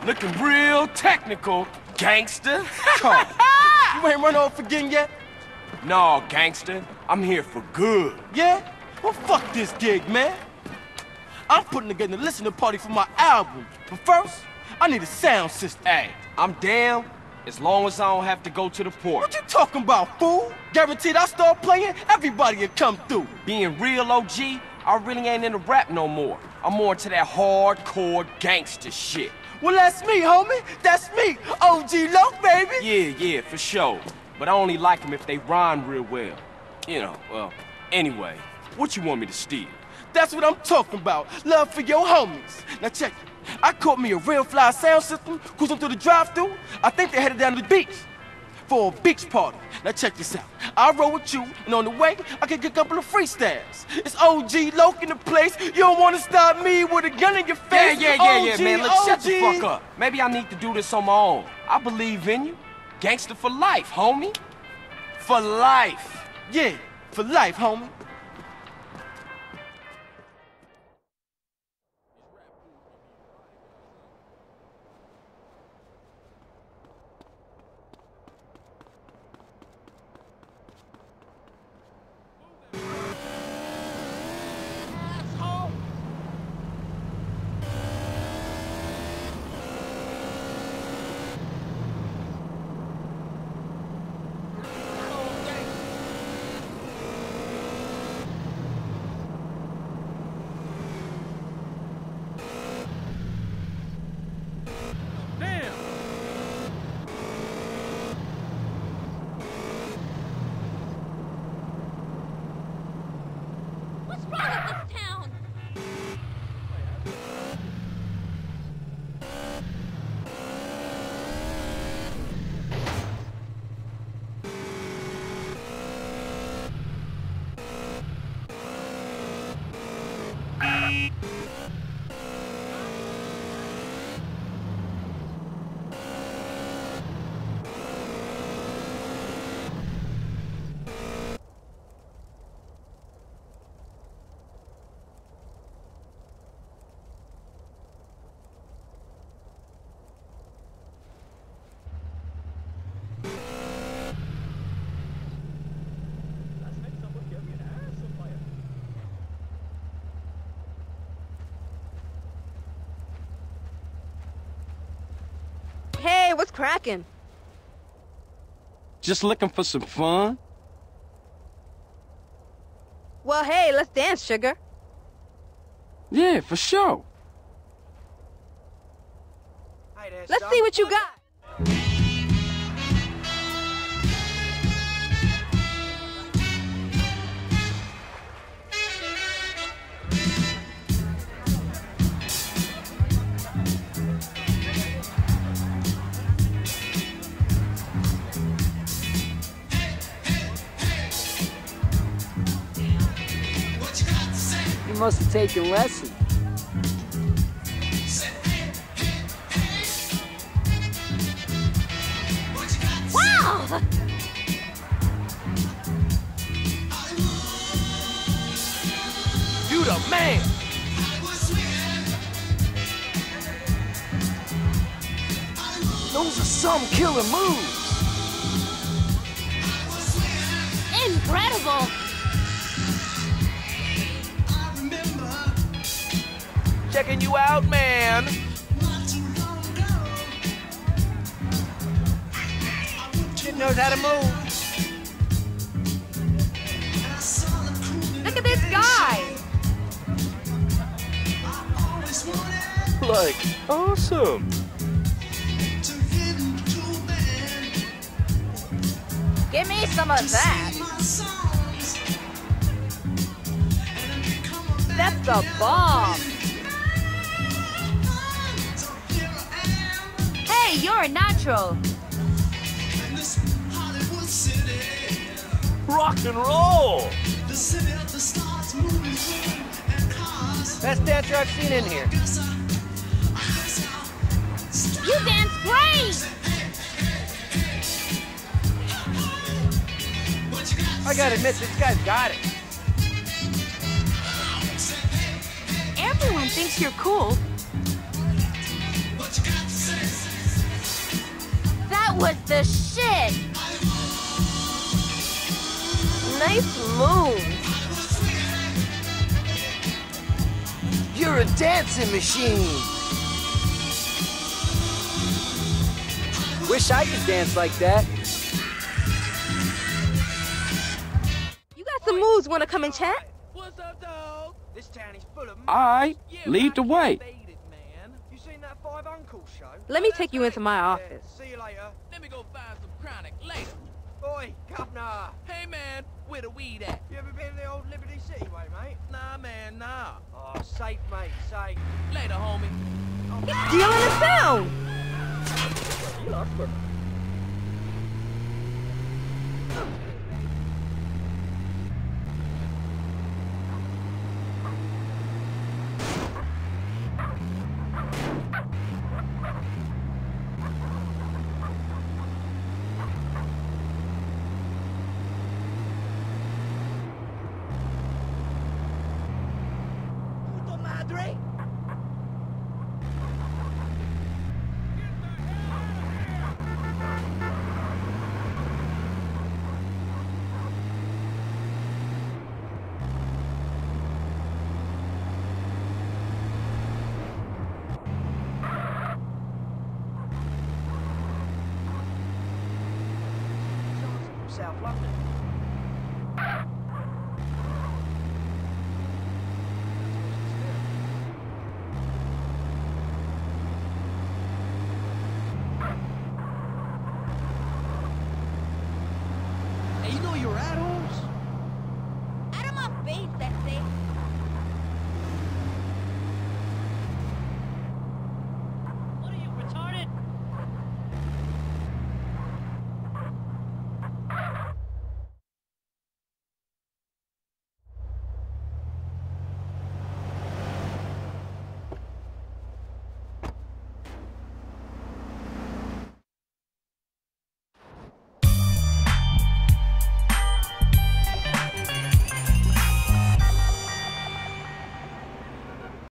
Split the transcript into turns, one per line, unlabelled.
Looking real technical, gangster.
Carl, you ain't run off again yet?
No, gangster. I'm here for good.
Yeah? Well, fuck this gig, man. I'm putting together a listening party for my album. But first, I need a sound system.
Hey, I'm down as long as I don't have to go to the port.
What you talking about, fool? Guaranteed I start playing, everybody will come through.
Being real OG, I really ain't into rap no more. I'm more into that hardcore gangster shit.
Well, that's me, homie. That's me. OG Loc, baby.
Yeah, for sure. But I only like them if they rhyme real well. You know, well, anyway, what you want me to steal?
That's what I'm talking about. Love for your homies. Now check it. I caught me a real fly sound system, cruising through the drive-thru. I think they headed down to the beach for a beach party. Now check this out. I'll roll with you, and on the way, I can get a couple of freestyles. It's OG Loc in the place. You don't want to stop me with a gun in your face.
Yeah, man. Look, shut the fuck up. Maybe I need to do this on my own. I believe in you. Gangster for life, homie. For life.
Yeah, for life, homie.
Hey, what's cracking?
Just looking for some fun?
Well, hey, let's dance, sugar.
Yeah, for sure.
Let's see what you got.
You must have taken lessons.
Wow!
You the man! Those are some killer moves!
Incredible!
Checking you out, man!
Kid knows how to move.
Look at this guy!
Like, awesome!
Give me some of that! That's the bomb! Hey, you're a natural!
Rock and roll!
Best dancer I've seen in here.
You dance great!
I gotta admit, this guy's got it.
Everyone thinks you're cool. was the shit! Nice move.
You're a dancing machine. Wish I could dance like that.
You got some moves, wanna come and chat?
What's up, dog? This town is full of...
Alright, lead the way.
You seen that Five Uncles show?
Let me take you into my
Yeah,
office.
see you later.
Let me go find some chronic later.
Oi, governor.
Hey man, where the weed at?
You ever been to the old Liberty City way, mate?
Nah man, nah.
Oh, safe, mate, safe.
Later, homie.
He's stealing the sound!
Puto madre. South London.